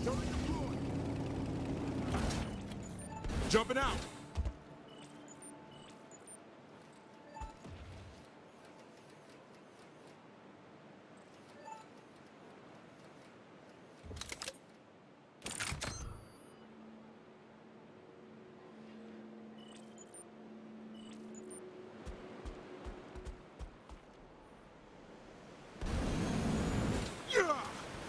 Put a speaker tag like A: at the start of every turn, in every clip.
A: Turret deployed. Jumping out. Yeah!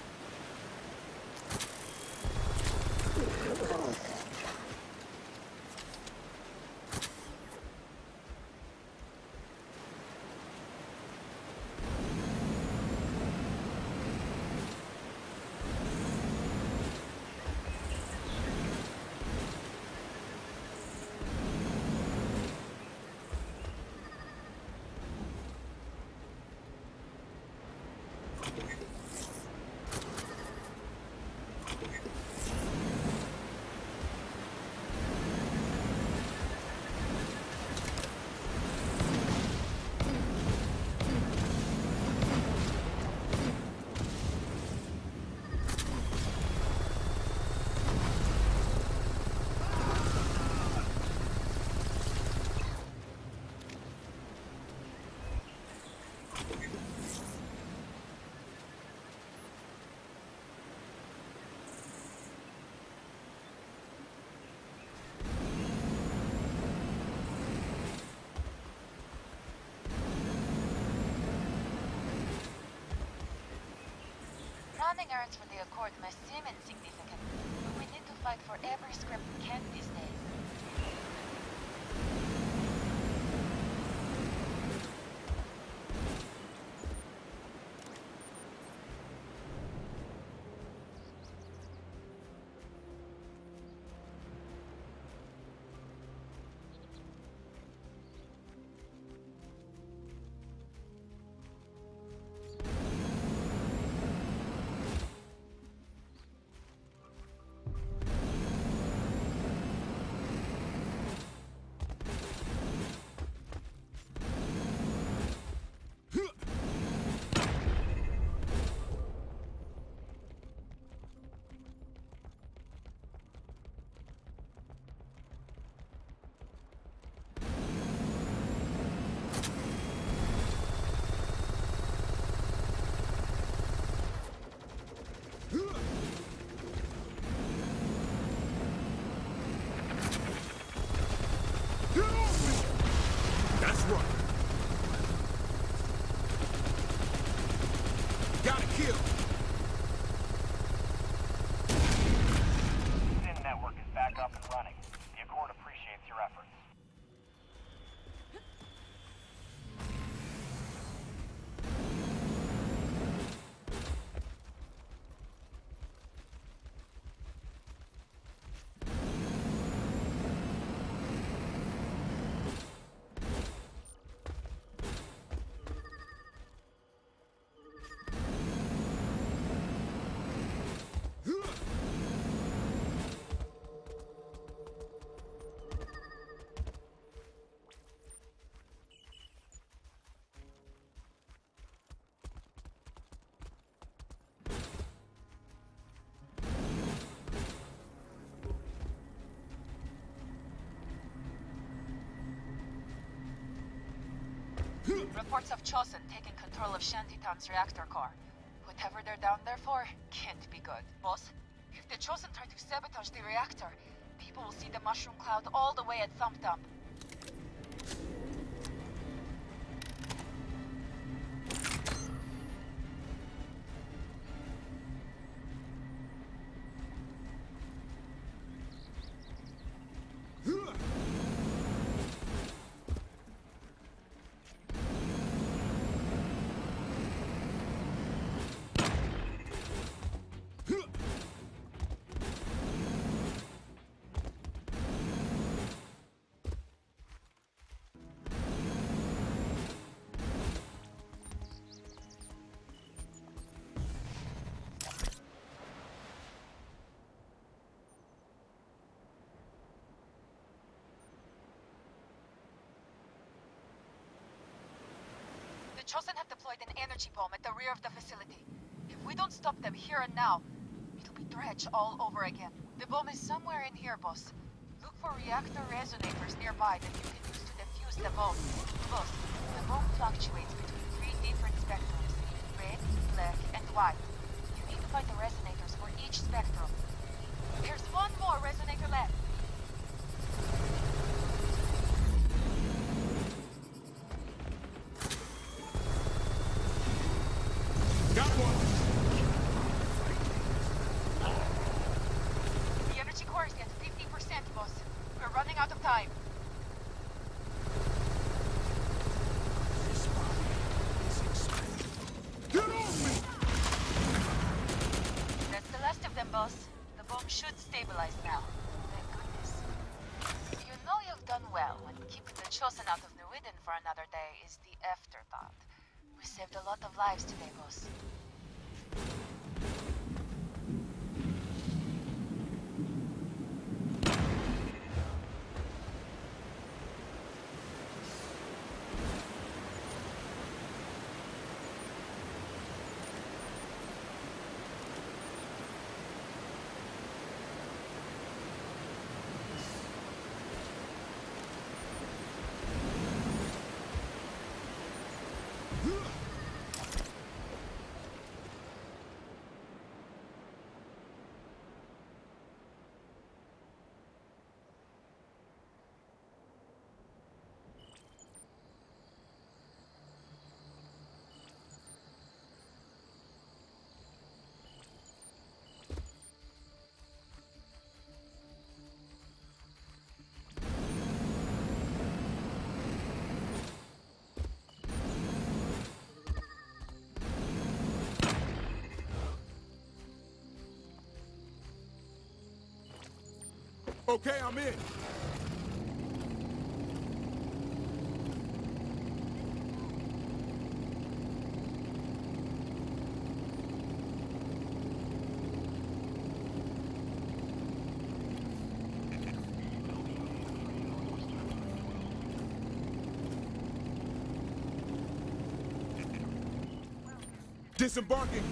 B: Running errands for the Accord may seem insignificant, but we need to fight for every scrip we can these days.
A: Get off me! That's right. Gotta kill.
C: SIN network is back up and running. The Accord appreciates your efforts.
B: Reports of Chosen taking control of Shantytown's reactor core. Whatever they're down there for, can't be good. Boss, if the Chosen try to sabotage the reactor, people will see the mushroom cloud all the way at Thump Dump. The Chosen have deployed an energy bomb at the rear of the facility. If we don't stop them here and now, it'll be dredged all over again. The bomb is somewhere in here, boss. Look for reactor resonators nearby that you can use to defuse the bomb. Boss, the bomb fluctuates between 3 different spectrums: red, black, and white. You need to find the resonators for each spectrum. There's one more resonator left.
A: Got one.
B: The energy core is at 50%, boss. We're running out of time.
A: Get off me!
B: That's the last of them, boss. The bomb should stabilize now. Thank goodness. You know you've done well when keeping the Chosen out of New Eden for another day is the afterthought. We saved a lot of lives today, boss.
A: Okay, I'm in. Disembarking.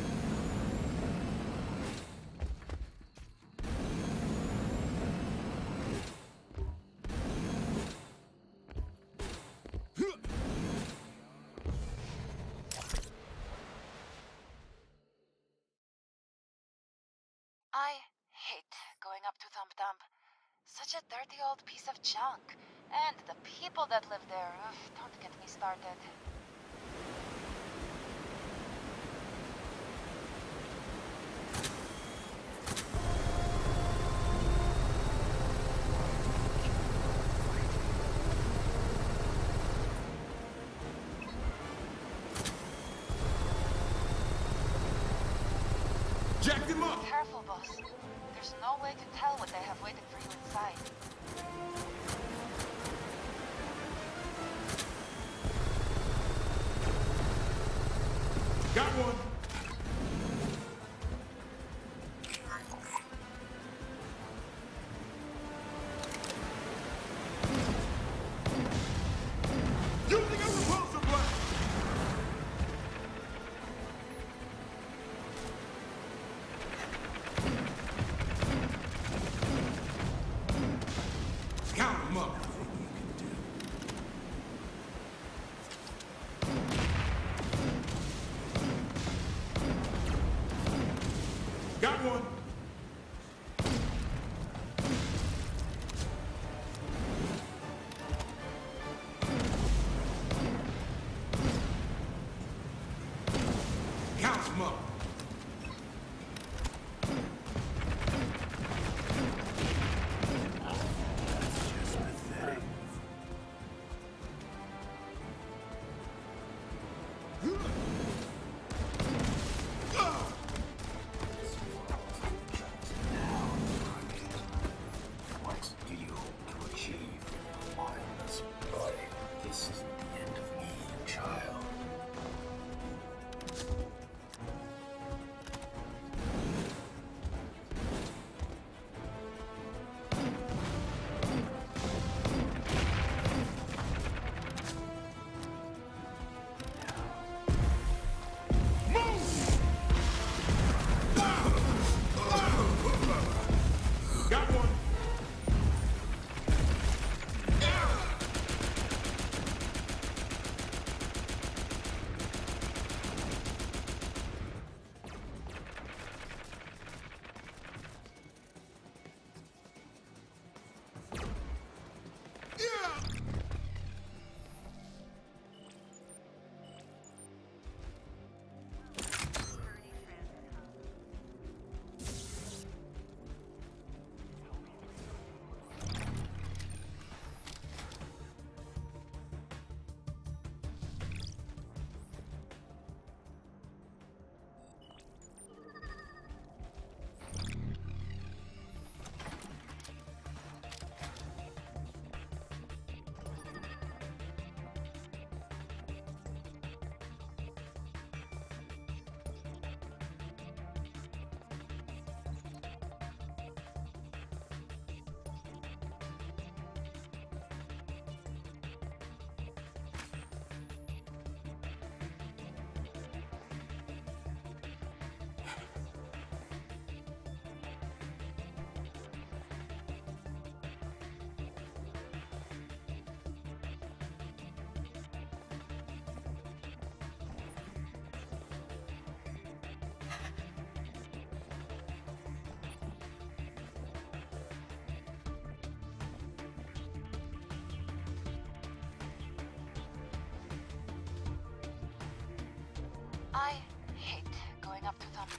B: I hate going up to Thump Dump. Such a dirty old piece of junk. And the people that live there, ugh, don't get me started.
A: Jack him up.
B: Careful, boss. There's no way to tell what they have waited for you inside.
A: Got one. Using a repulsor blast. Count 'em up. Got one. Count 'em up.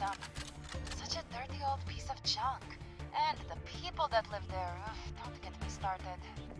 B: them. Such a dirty old piece of junk. And the people that live there, ugh, don't get me started.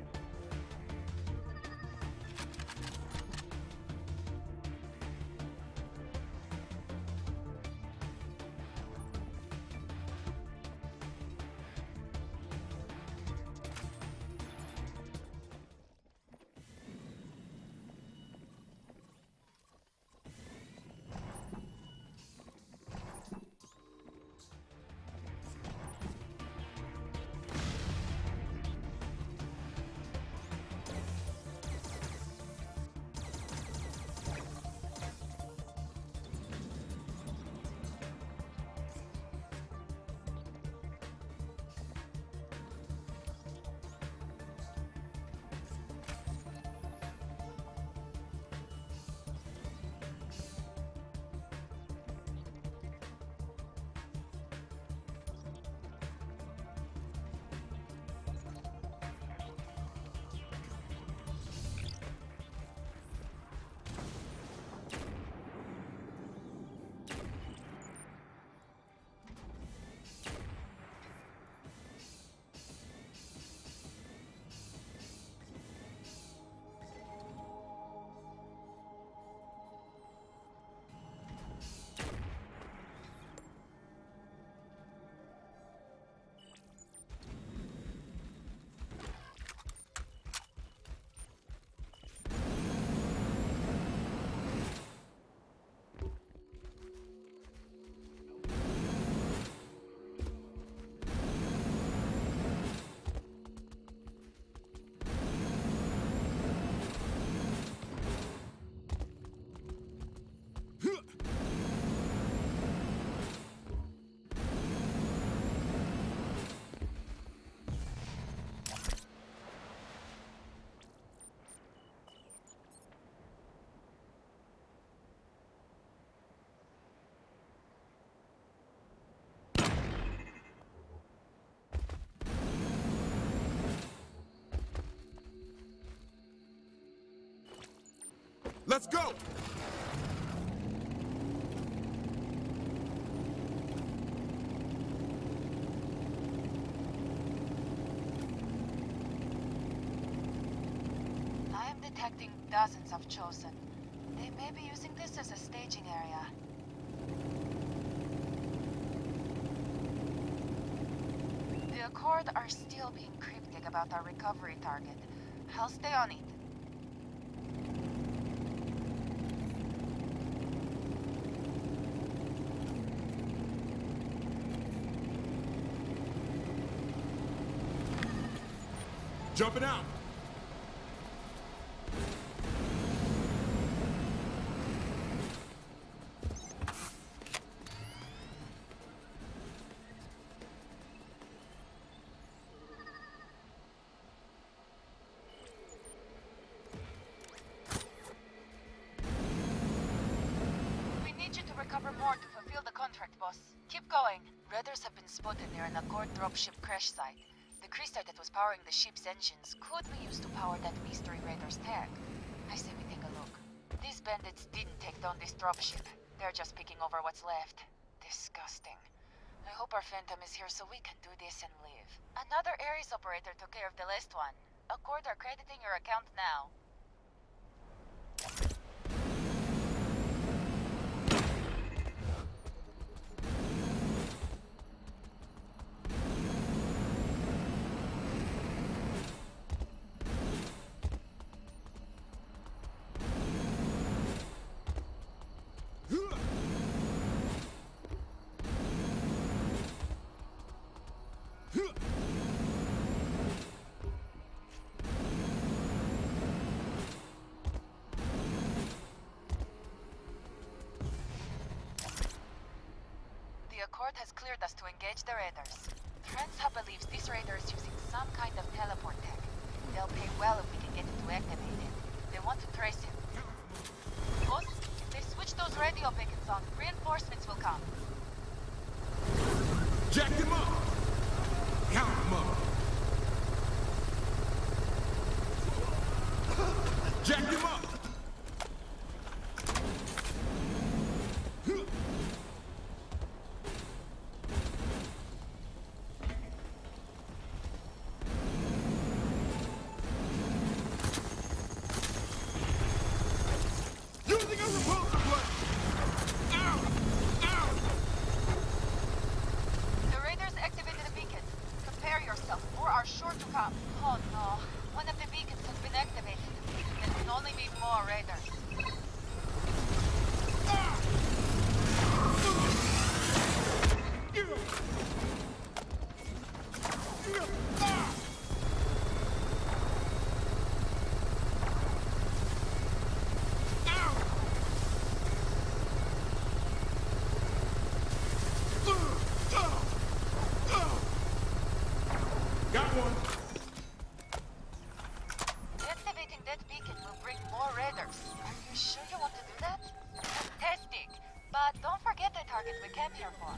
A: Let's go!
B: I am detecting dozens of Chosen. They may be using this as a staging area. The Accord are still being cryptic about our recovery target. I'll stay on it.
A: Jumping out!
B: We need you to recover more to fulfill the contract, boss. Keep going. Raiders have been spotted near an Accord dropship crash site. The crystal that was powering the ship's engines could be used to power that mystery Raider's tag. I say we take a look. These bandits didn't take down this dropship. They're just picking over what's left. Disgusting. I hope our Phantom is here so we can do this and leave. Another Ares operator took care of the last one. Accord are crediting your account now. The Accord has cleared us to engage the Raiders. Trans Hub believes this Raider is using some kind of teleport tech. They'll pay well if we can get it to activate it. They want to trace him. Boss, if they switch those radio beacons on, reinforcements will come.
A: Jack him up! Count him up! Jack him up!
B: target we came here for.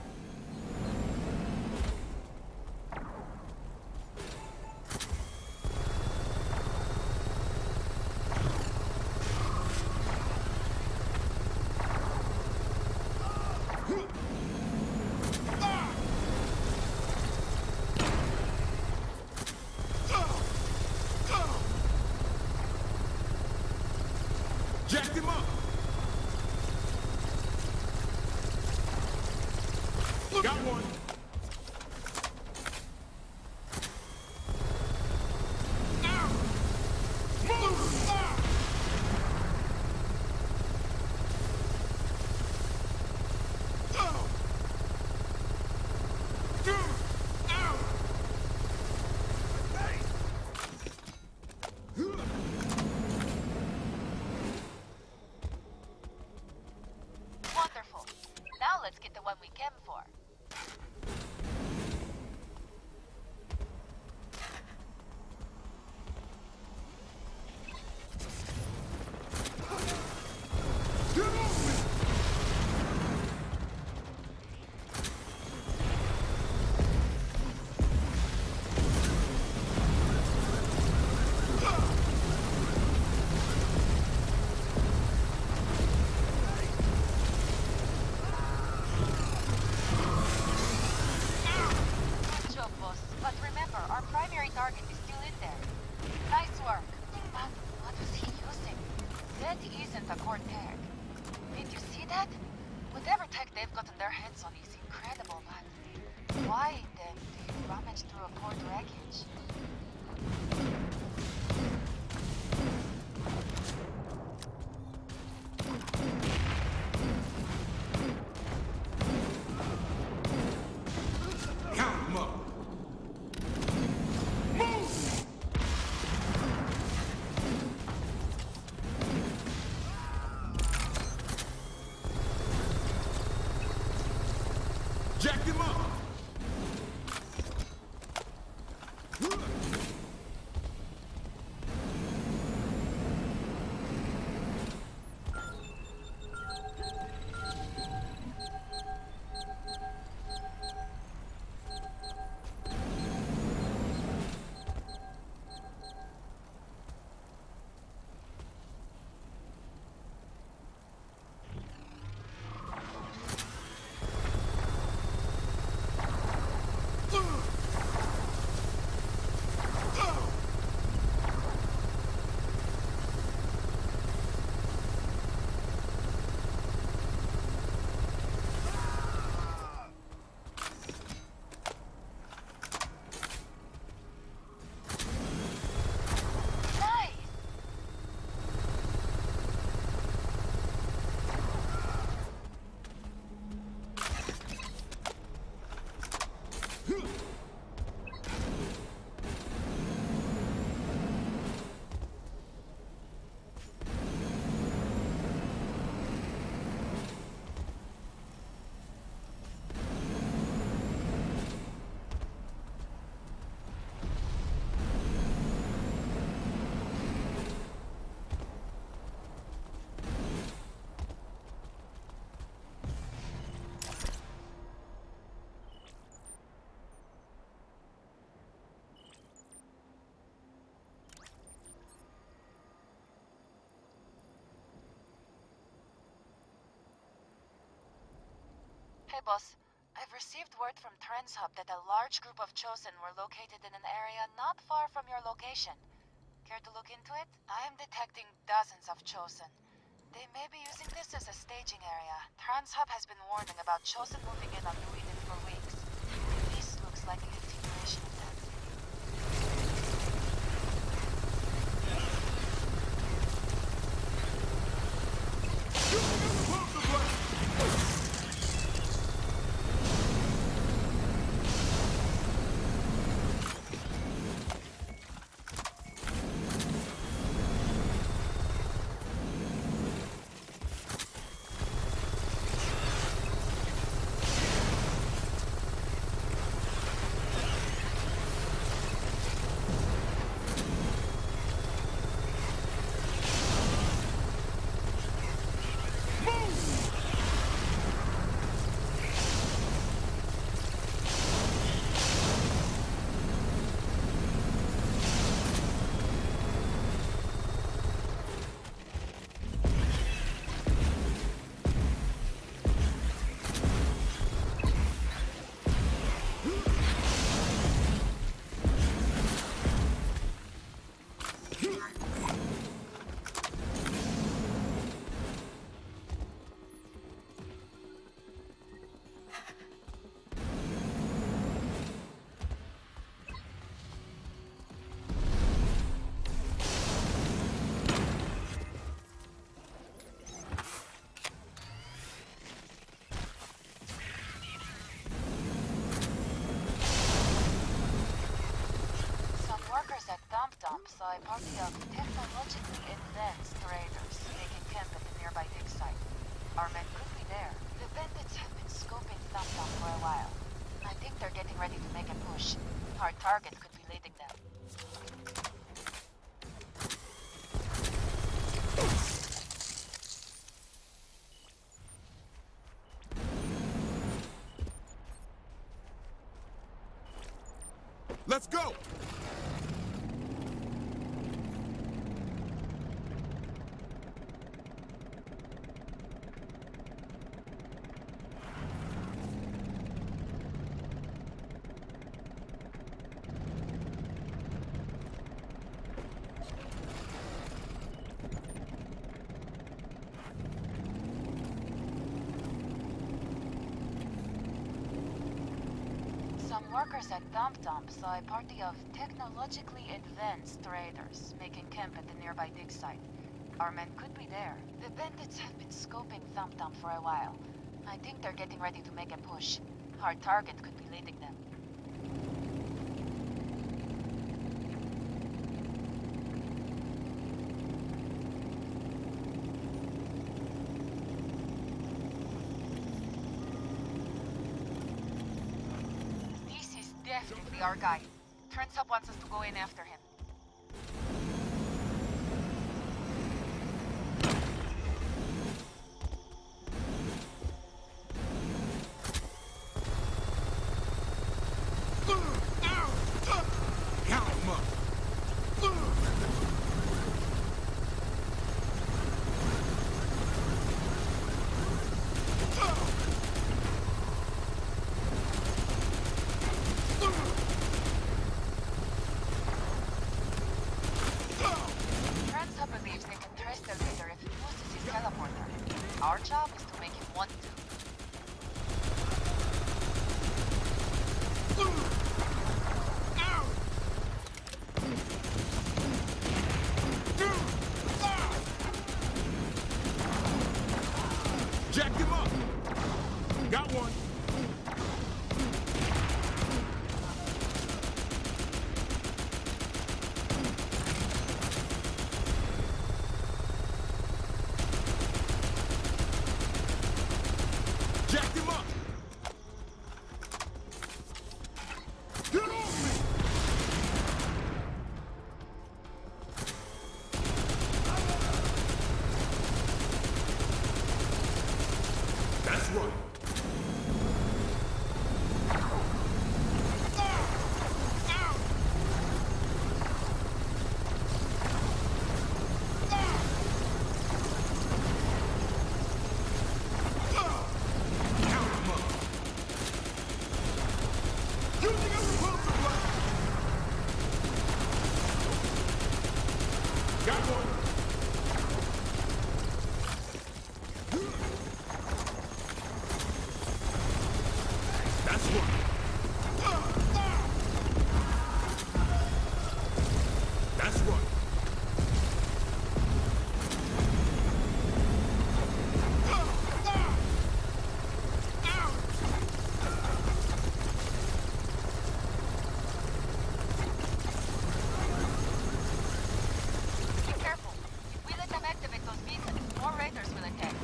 A: Jacked him up! Got one! Ow! Move! Ah! Ow! Ow! Hey!
B: Wonderful. Now let's get the one we came for.
A: Get off me!
B: Good job, boss. But remember, our primary target is still in there. Nice work. But what was he using? That isn't a core tag. Did you see that? Whatever tech they've gotten their hands on is incredible, but why then do you rummage through a core wreckage?
A: Count him up! Move! Jacked him up!
B: Nice! Hey, boss. I've received word from TransHub that a large group of Chosen were located in an area not far from your location. Care to look into it? I am detecting dozens of Chosen. They may be using this as a staging area. TransHub has been warning about Chosen moving in on New Eden for weeks. This looks like a continuation of that.
A: Pump the blast!
B: Dump saw a party of technologically advanced raiders making camp at the nearby dig site. Our men could be there. The bandits have been scoping Thumb Dump for a while. I think they're getting ready to make a push. Our target could be leading them.
A: Let's go!
B: Some workers at Dump Dump saw a party of technologically advanced raiders making camp at the nearby dig site. Our men could be there. The bandits have been scoping Thumb Dump for a while. I think they're getting ready to make a push. Our target could be leading them. Definitely our guy. Turnsub wants us to go in after him.
A: Count 'em up.
B: Turnsub believes they can trace the leader if he uses his teleporter. Our job is to make him want to.
A: Jacked him up. Got one. Jacked him up. Get off me. That's right. Count 'em up. Using a repulsive blast. Got one. That's one. That's one.
B: Be careful. If we let them activate those beacons, more raiders will attack.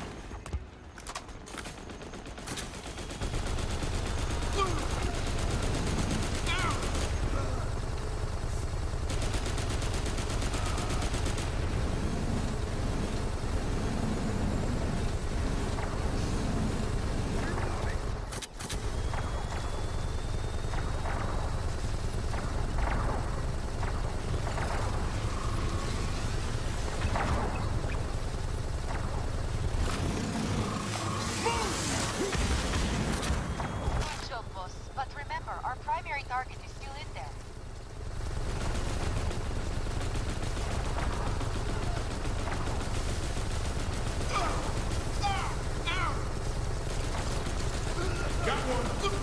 B: Good job, boss. But remember, our primary target is still in there.
A: Got one.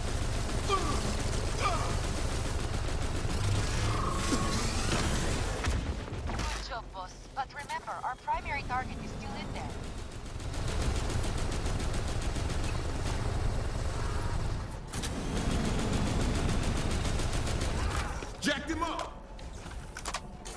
B: Good job, boss. But remember, our primary target is still in there.
A: Jacked him up.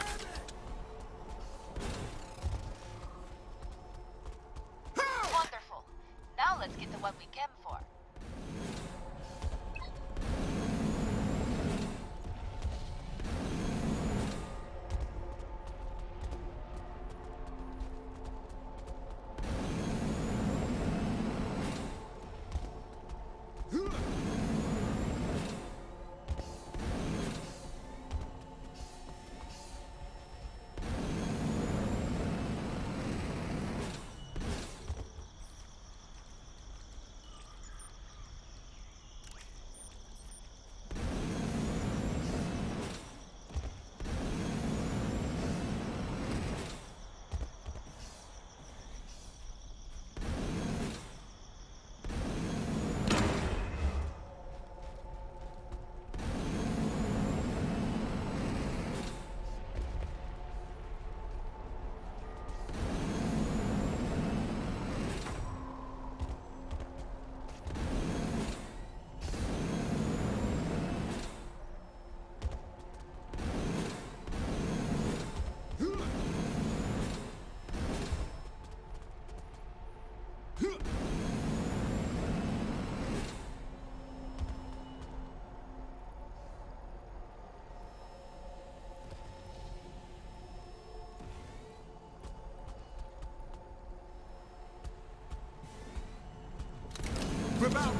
A: them out.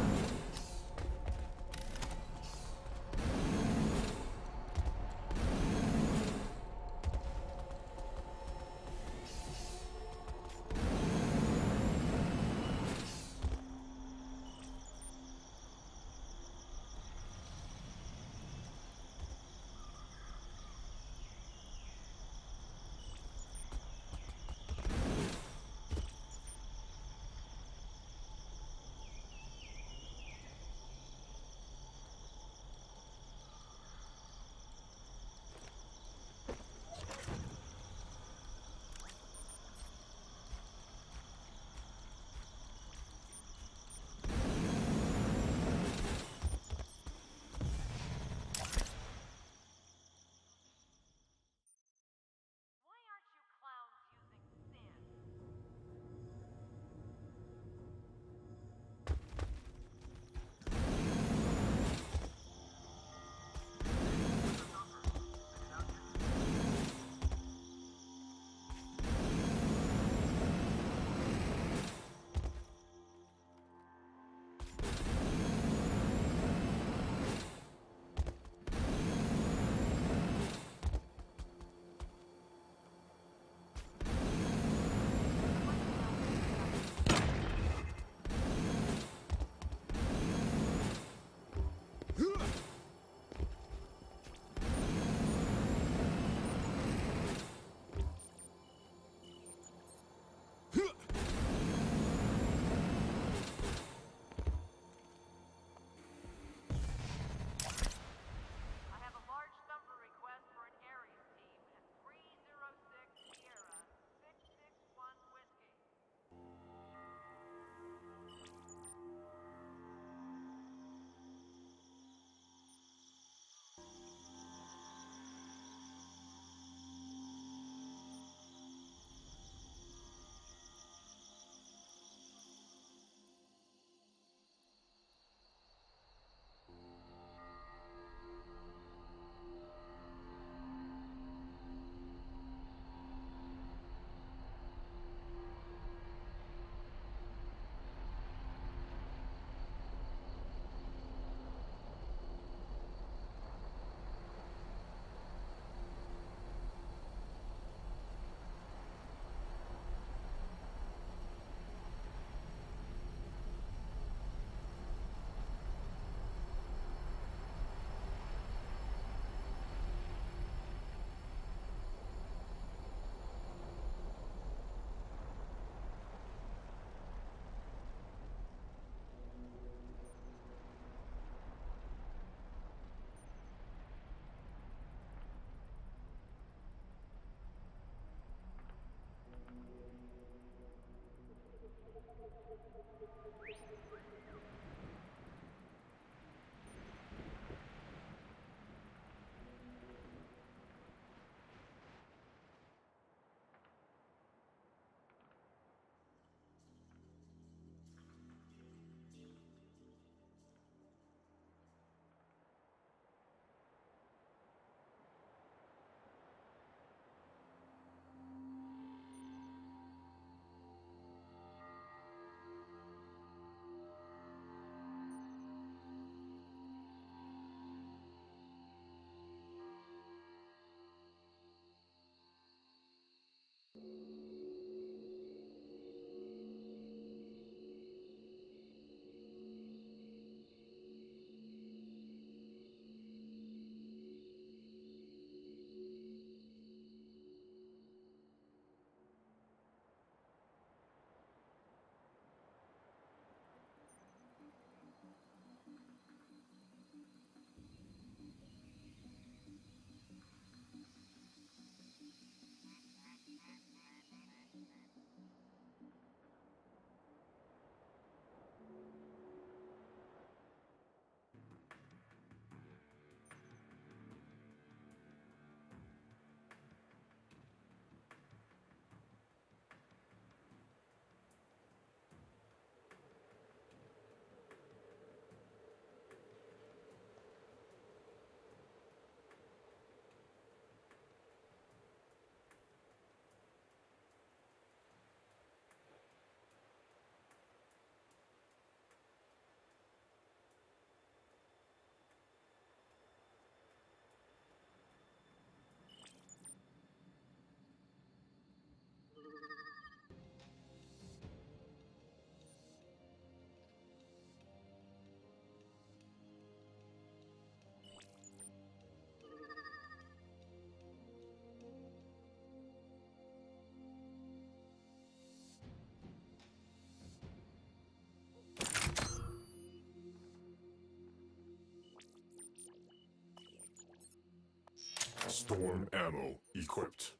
A: Storm ammo equipped.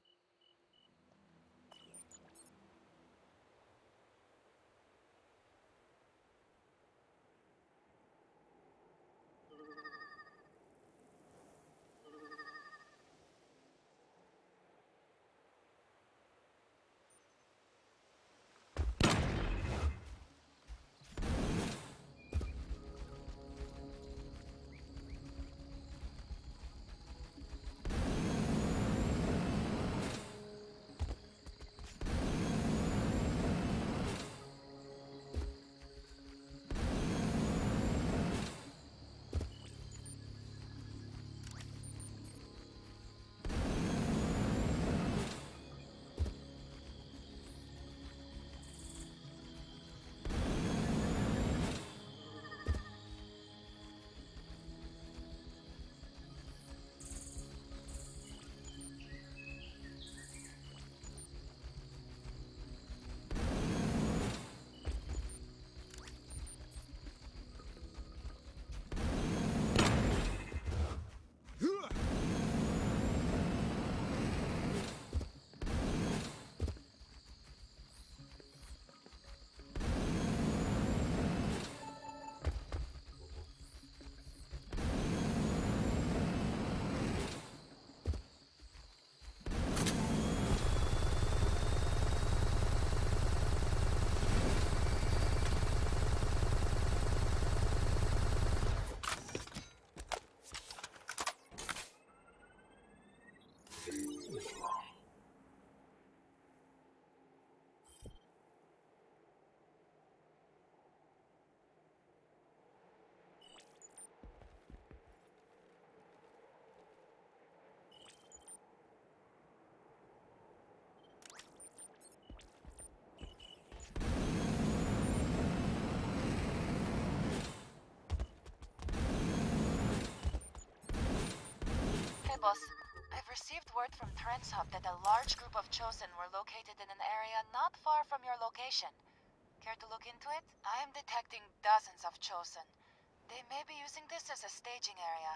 B: Boss, I've received word from Trent's Hub that a large group of Chosen were located in an area not far from your location. Care to look into it? I am detecting dozens of Chosen. They may be using this as a staging area.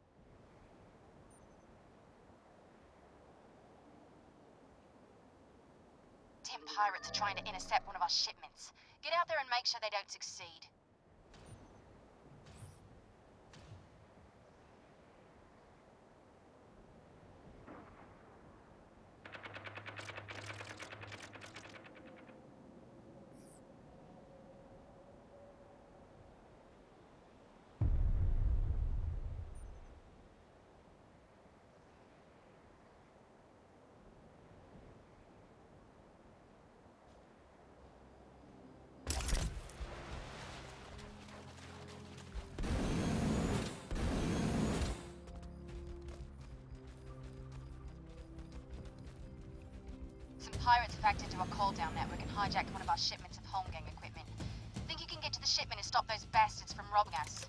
D: Ten pirates are trying to intercept one of our shipments. Get out there and make sure they don't succeed. Some pirates have hacked into a call-down network and hijacked one of our shipments of Holmgang equipment. Think you can get to the shipment and stop those bastards from robbing us?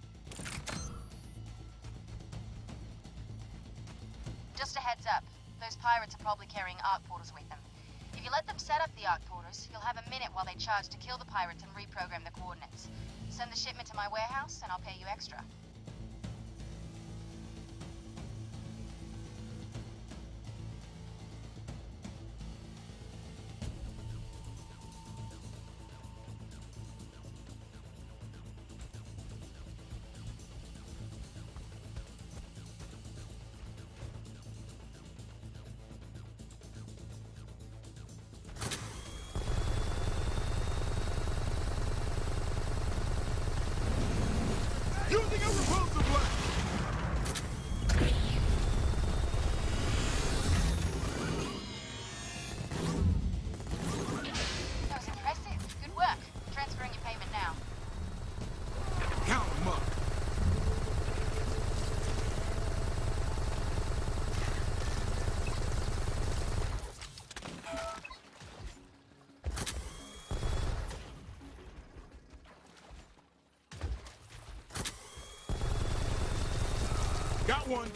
D: Just a heads up, those pirates are probably carrying arc portals with them. If you let them set up the arc portals, you'll have a minute while they charge to kill the pirates and reprogram the coordinates. Send the shipment to my warehouse and I'll pay you extra.
A: Using a repulsive blast!
D: That was impressive. Good work. Transferring your payment now.
A: Count 'em up! Got one!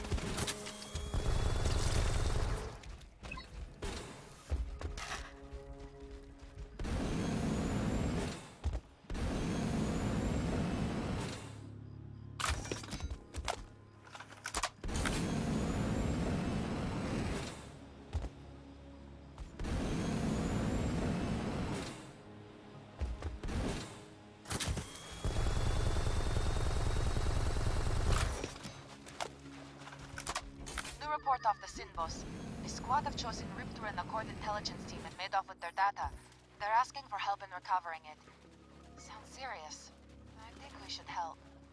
B: off the Sin boss. A squad of Chosen ripped through an Accord intelligence team and made off with their data. They're asking for help in recovering it. Sounds serious. I think we should help.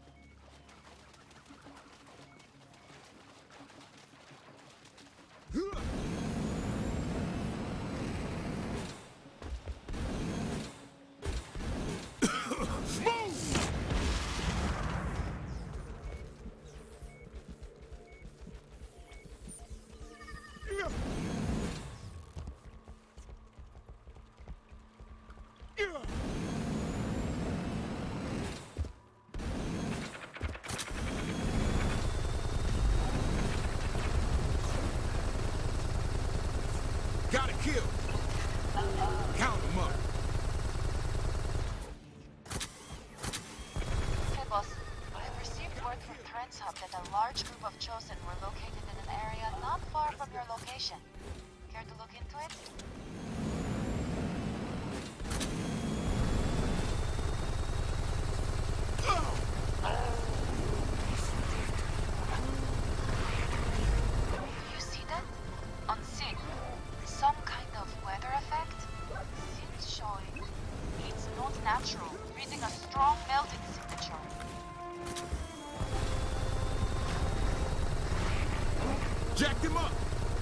A: Got a kill. Count them up.
B: Hey, boss. I've received word from Trent's Hub that a large group of Chosen were located in an area not far from your location. Care to look into it? You see that? On Sig. Some kind of weather effect? Seems showing. It's not natural. Reading a strong melting signature.
A: Jacked him up.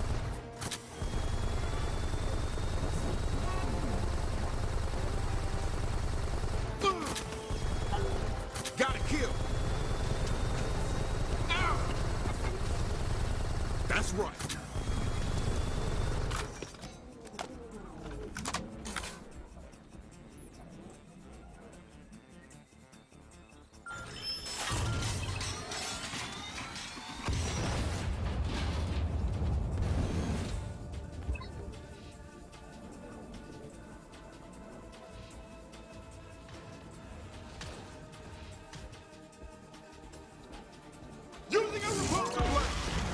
A: Got a kill. Ow! That's right. Using a repulsor blast!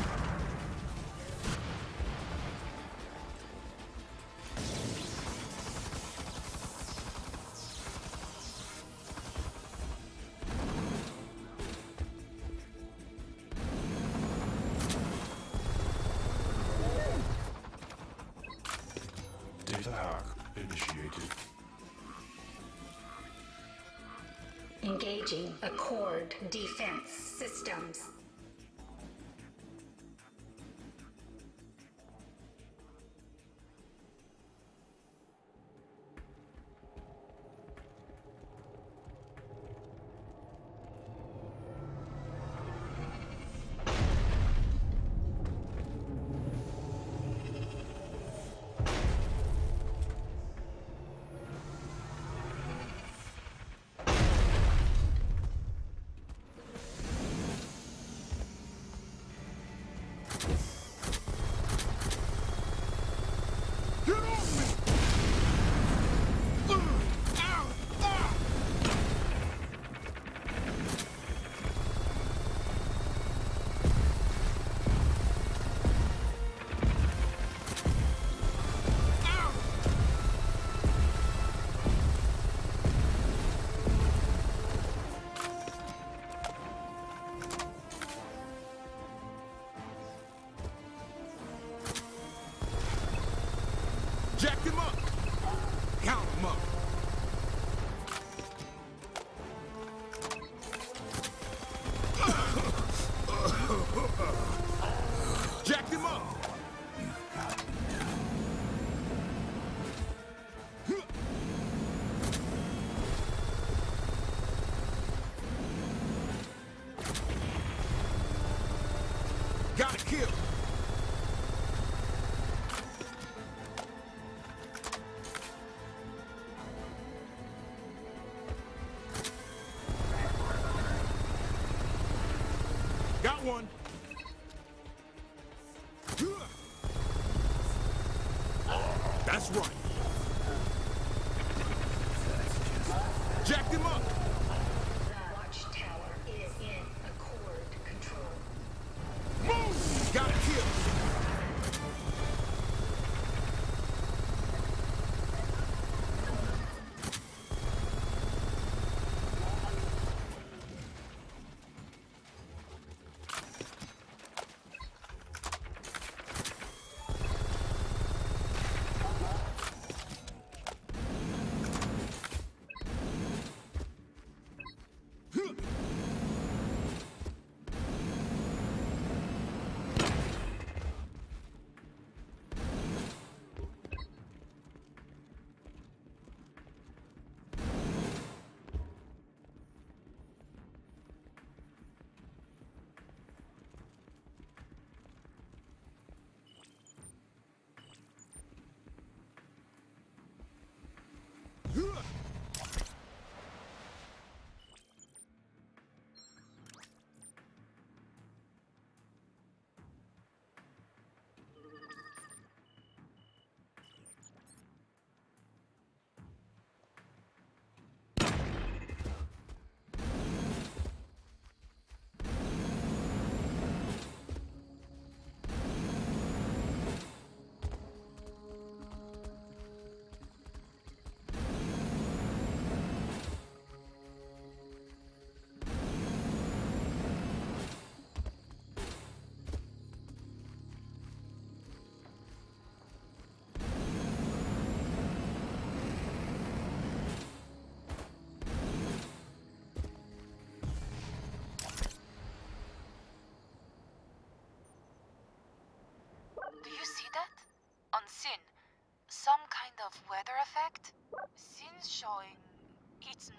E: Data hack initiated.
F: Engaging Accord defense systems.
A: Get off me! Ow! Ah! Ow! Jacked him up. Count him up. Jacked him up. Got a kill. Got one. That's right. Jacked him up.
F: The watchtower is in Accord control.
A: Move! Got a kill.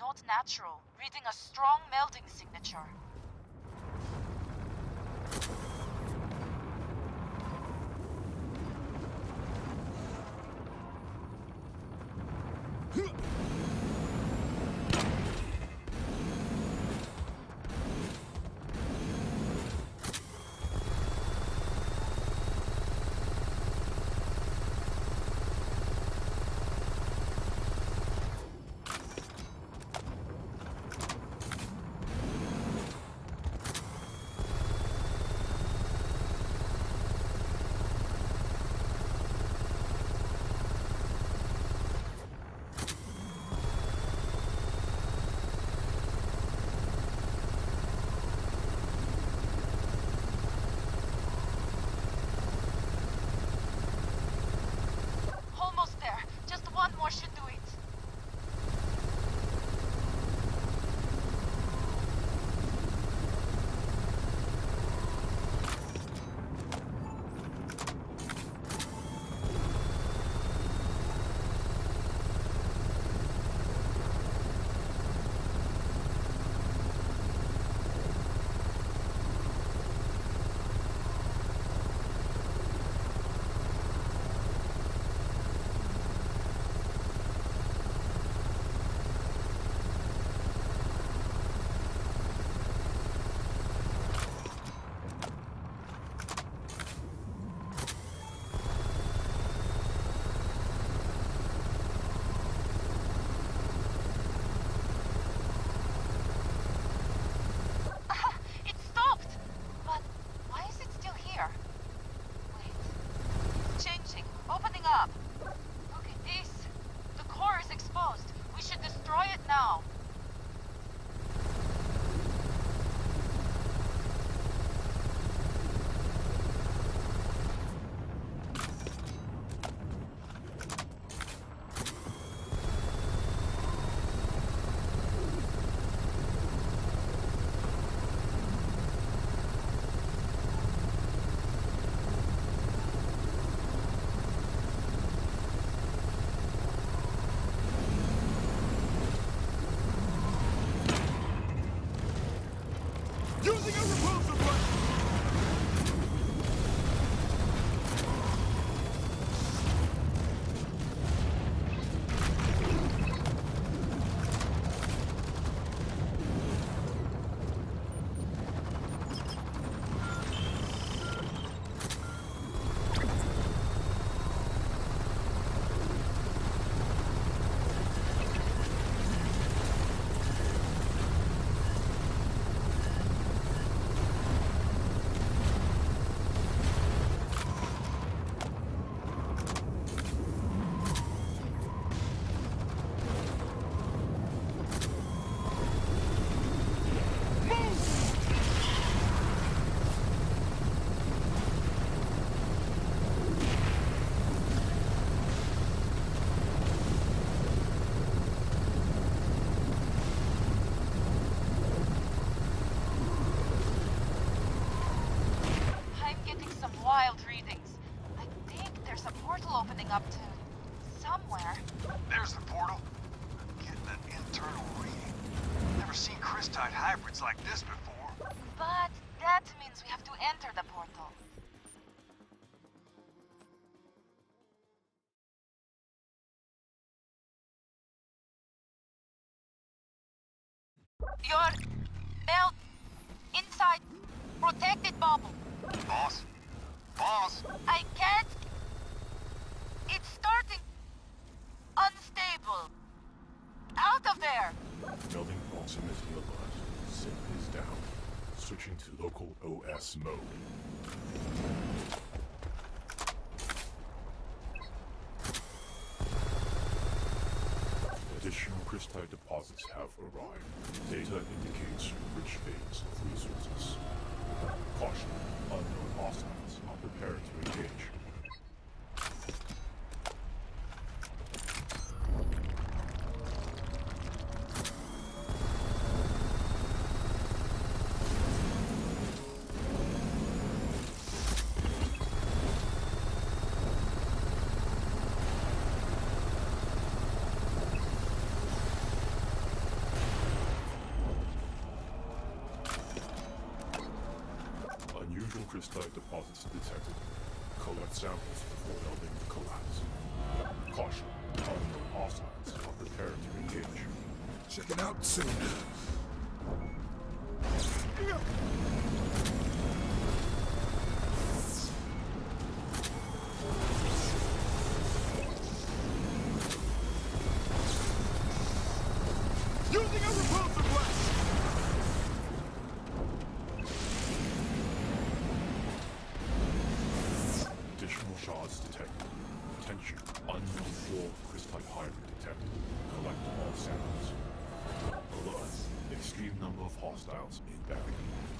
B: not natural. Reading a strong melding signature. One more should do it. Now.
A: Using a repulsive weapon!
B: Wild readings. I think there's a portal opening up to somewhere.
G: There's the portal. I'm getting an internal reading. Never seen crystite hybrids like this before.
B: But that means we have to enter the portal. You're built inside protected bubble.
G: Boss? Boss?
B: I can't. It's starting unstable. Out of there.
E: Melding proximity alert. Sync is down. Switching to local OS mode. Additional crystite deposits have arrived. Data indicates rich veins of resources. Caution, unknown hostiles are prepared to engage. crystallite deposits detected. Collect samples before helping collapse. Caution, unknown hostiles are prepared to engage.
A: Check it out soon. Using a repulsive blast!
E: Additional shards detected. Attention, unknown dwarf crystallite hybrid detected. Collect all samples. Alert, extreme number of hostiles inbound.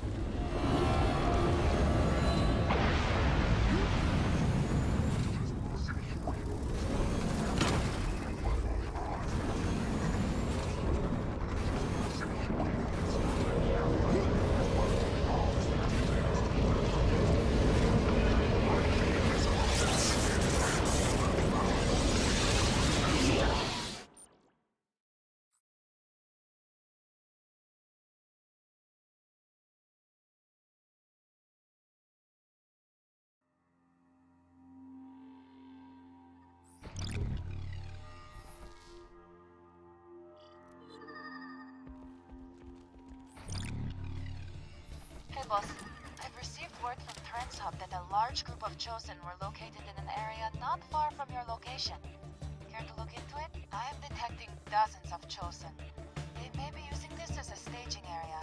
B: Hey, boss. I've received word from Trent's Hub that a large group of Chosen were located in an area not far from your location. Care to look into it? I am detecting dozens of Chosen. They may be using this as a staging area.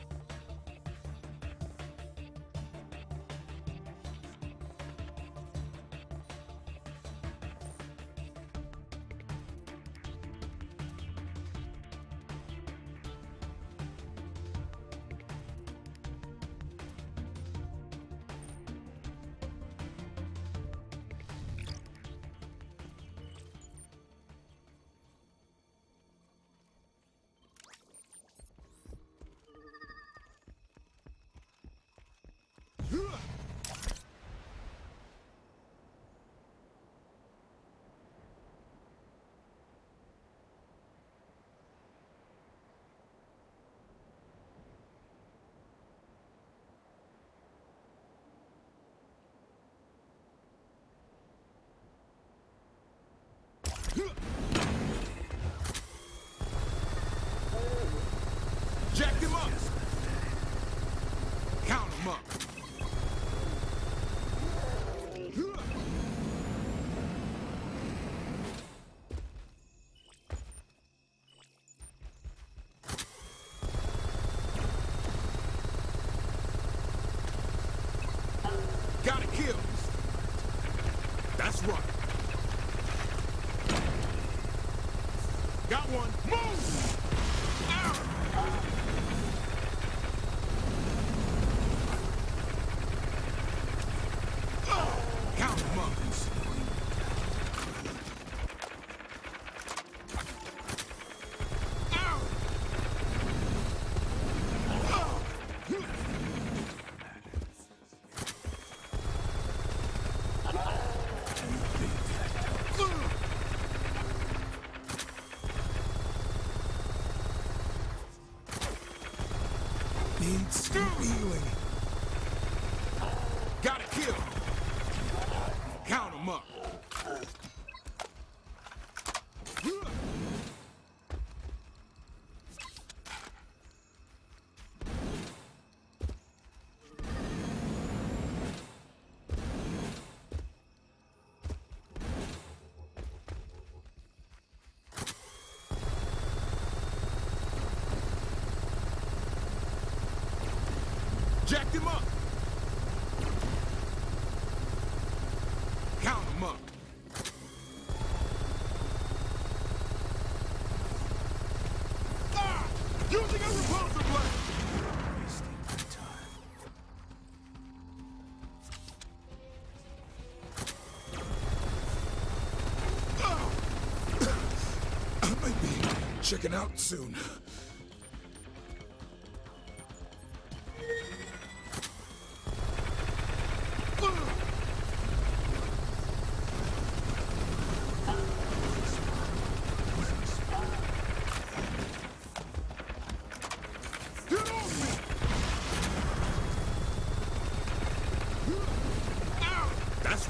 A: Jack him up! Count him up! Gotta kill! That's right! Got one! Move! Ow! Count him up! Ow! Needs healing. Gotta kill. Count him up. Jacked him up. Count him up. Ah! Using a repulsive blast. Wasting my time. I might be checking out soon.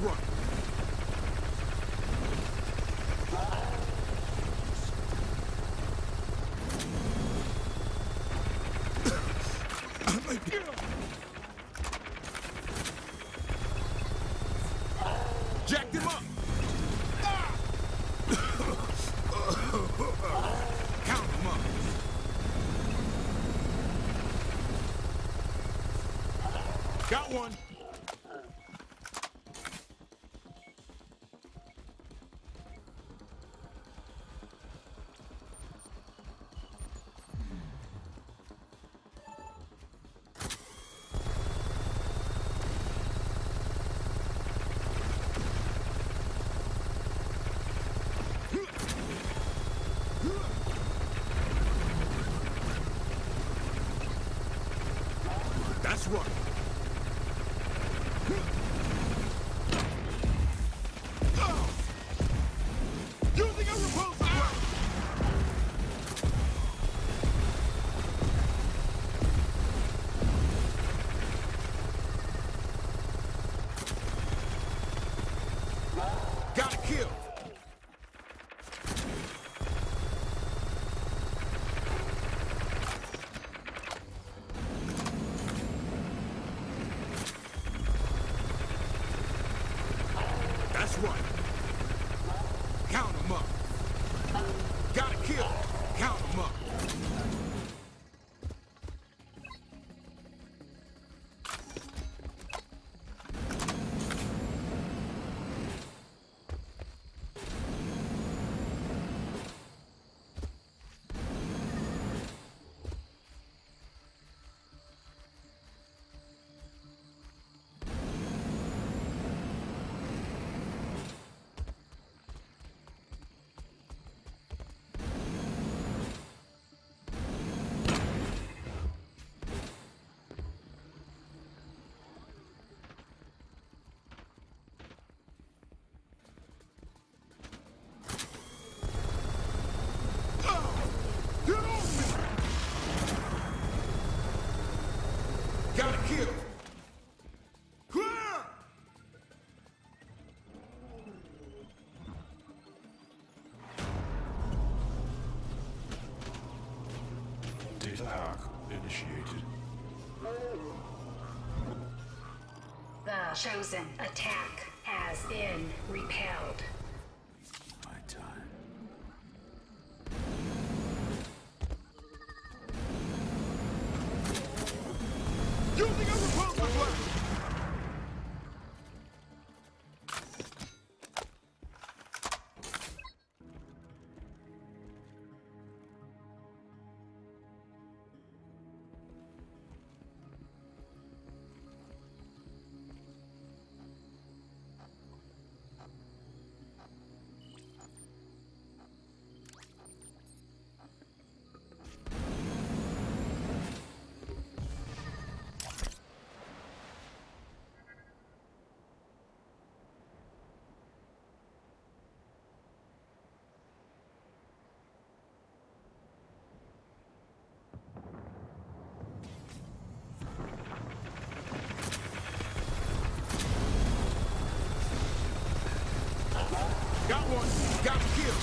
A: right. Jacked him up. Count him up. Got one. That's right. Using a repulsor blast. Got a kill. That's right. Count 'em up. Got a kill. Count 'em up. Get off me! Got a kill. Clear!
E: Data hack initiated.
F: The chosen attack has been repelled.
E: My time.
A: Using a repulsor blast. Got one. Got a kill.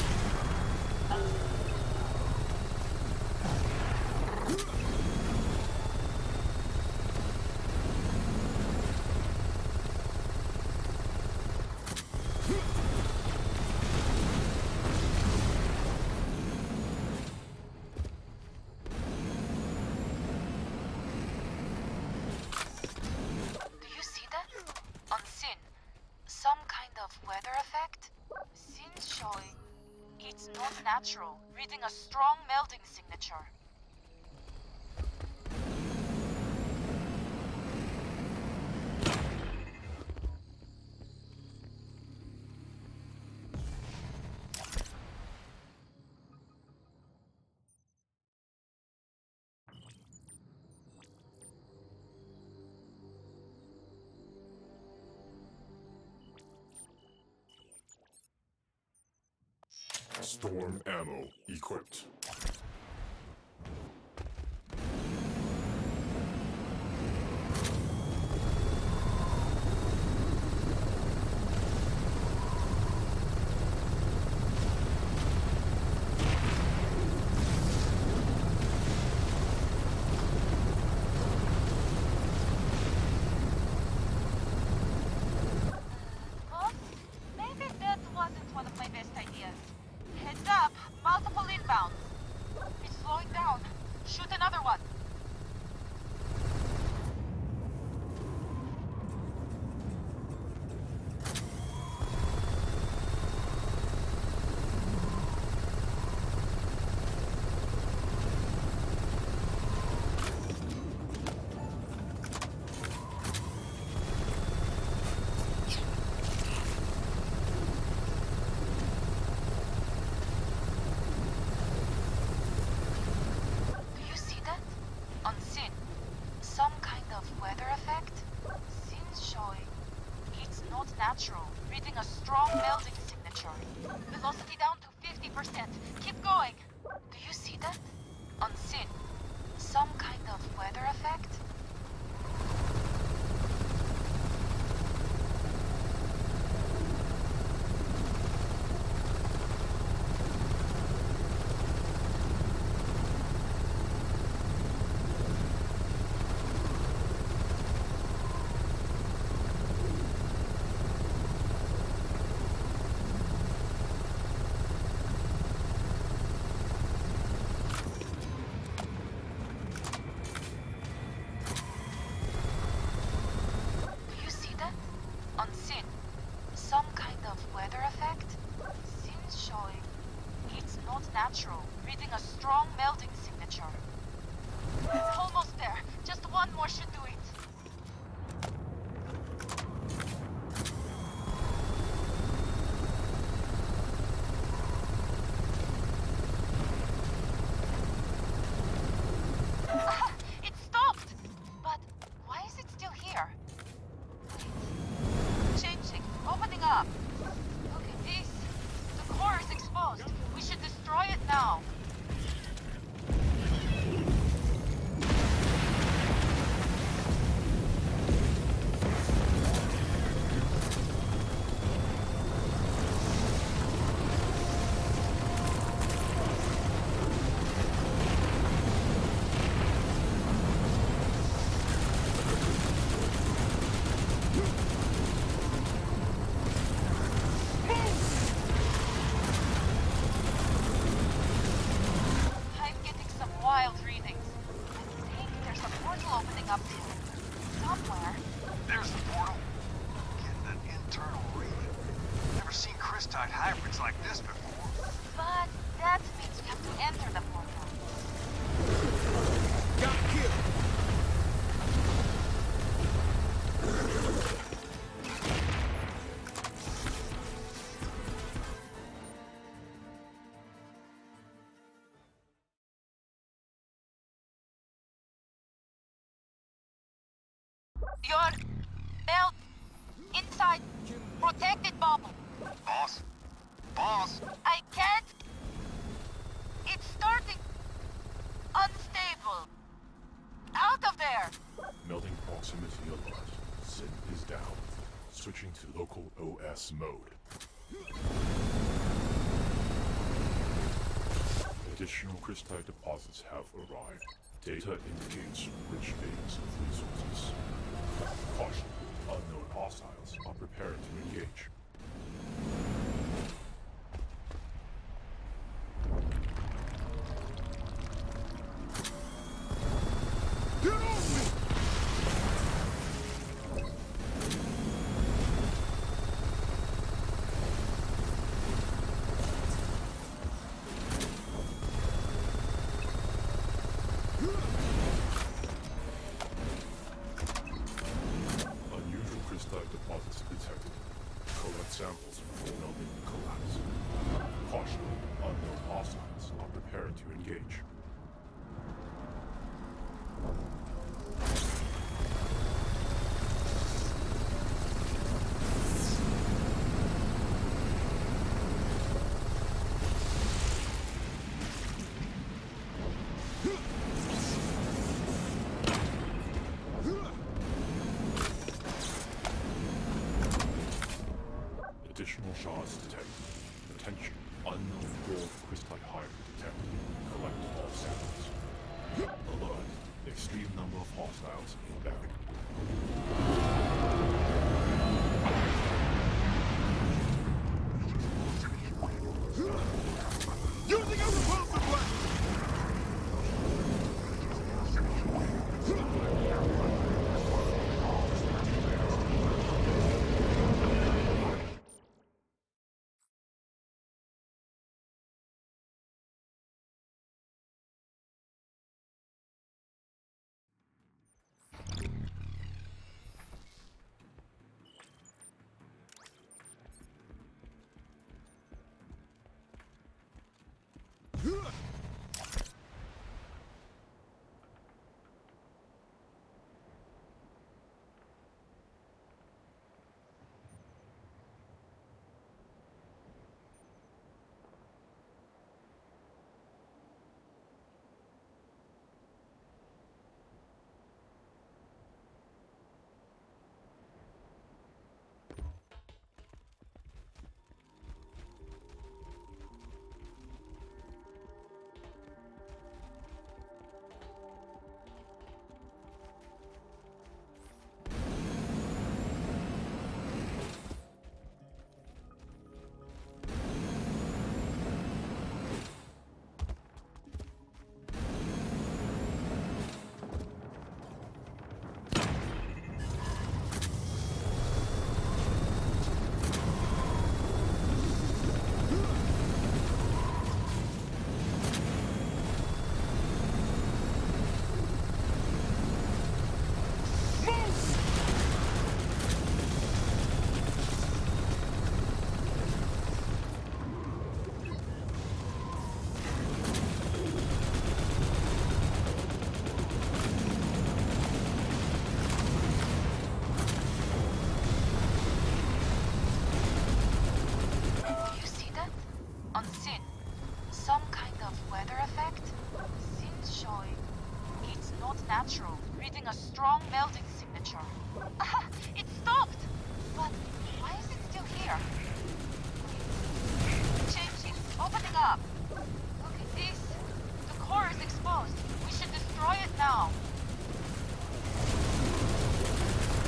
B: Do you see that? On Sin. Some kind of weather effect? Sin's showing it's not natural, reading a strong melting signature.
E: Storm ammo equipped.
B: not natural. Reading a strong melding signature. Velocity down to 50%. Keep going. Do you see that? Unseen. Some kind of weather effect? Unseen. Some kind of weather effect? Seems showing. It's not natural. Reading a strong melding signature. Almost there. Just one more should do it. It stopped! But why is it still here? Changing. Opening up. Look at this. The core is exposed. We should destroy it now. I'm getting some wild readings. I think there's a portal opening up somewhere.
G: There's the portal. Getting an internal reading. Never seen crystite hybrids like this before.
B: But that means we have to enter the portal.
A: Got killed.
B: You're held inside protected bubble.
G: Boss? Boss?
B: I can't. It's starting unstable. Out of there.
E: Melding proximity alert. Sin is down. Switching to local OS mode. Additional crystite deposits have arrived. Data indicates rich veins of resources. Caution. Unknown hostiles are prepared to engage.
A: Get off me!
E: Unusual crystite deposits detected. Collect samples before melding collapse. Caution. Unknown hostiles are prepared to engage. Additional shards detected. Attention. Unknown dwarf crystite hybrid detected. Collect all samples. Alert. Extreme number of hostiles inbound.
A: Using a repulsive weapon!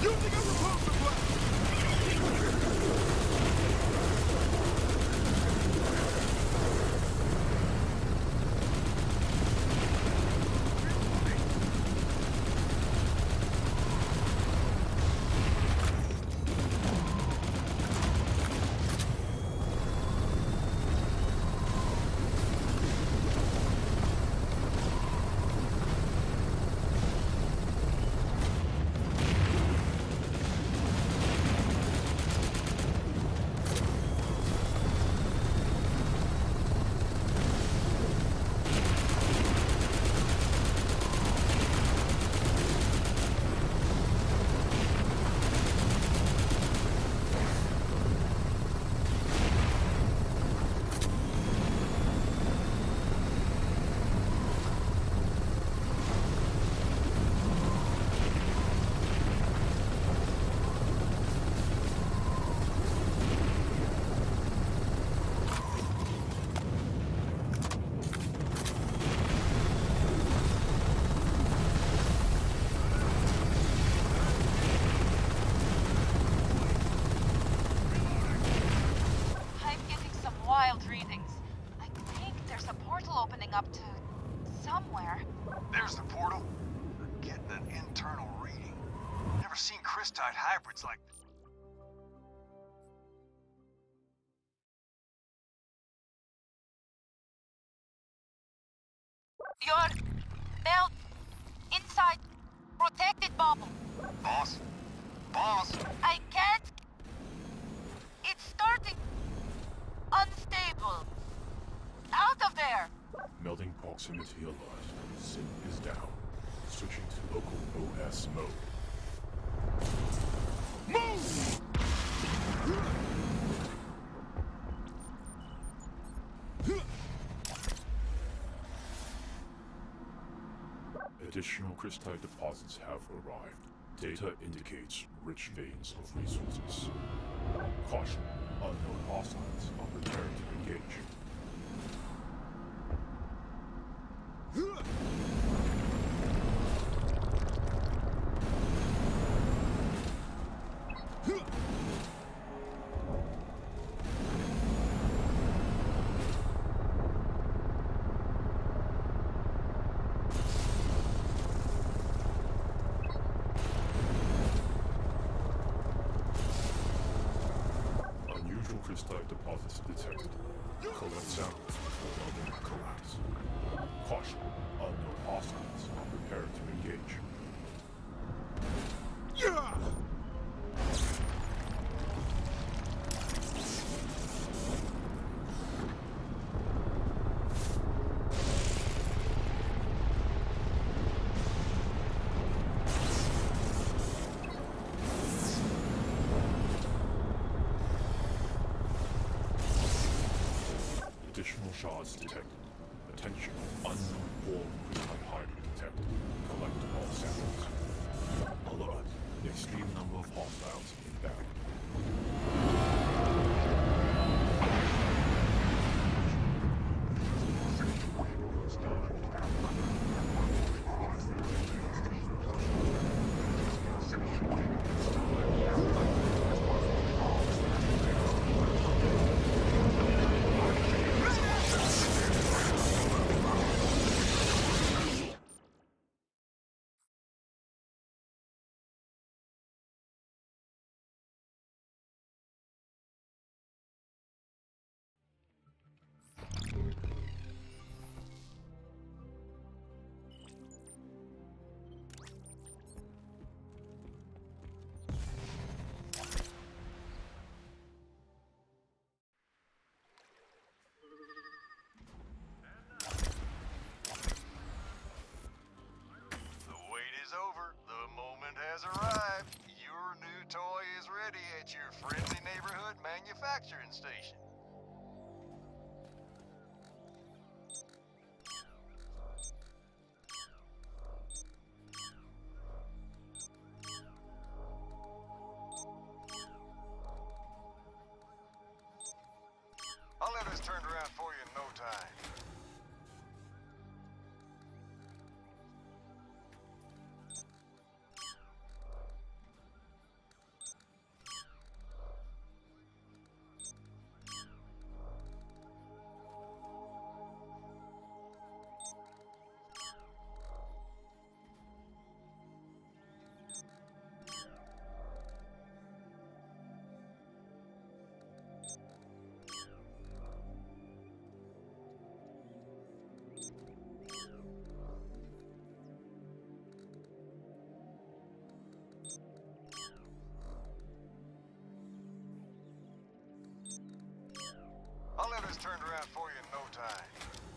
A: Using a repulsor blast!
B: I'm getting some wild readings. I think there's a portal opening up to somewhere.
G: There's the portal. I'm getting an internal reading. Never seen Christite hybrids like this.
B: You're Mel inside protected bubble.
G: Boss? Boss?
B: I can't. It's starting unstable. Out of there.
E: Melding proximity alert. Sim is down. Switching to local OS mode.
A: Move!
E: Additional crystite deposits have arrived. Data indicates rich veins of resources. Caution, unknown hostiles are prepared to engage. Unusual crystite deposits detected. Collect samples before level collapse. Caution, unknown hostiles are prepared to engage.
A: Yeah!
E: Additional shards detected. Attention, unknown form crystite hybrid detected. Collect all samples. Alert, extreme number of hostiles inbound.
G: The wait is over. The moment has arrived. Your new toy is ready at your friendly neighborhood manufacturing station. I'll have this turned around for you in no time. I'll have this turned around for you in no time.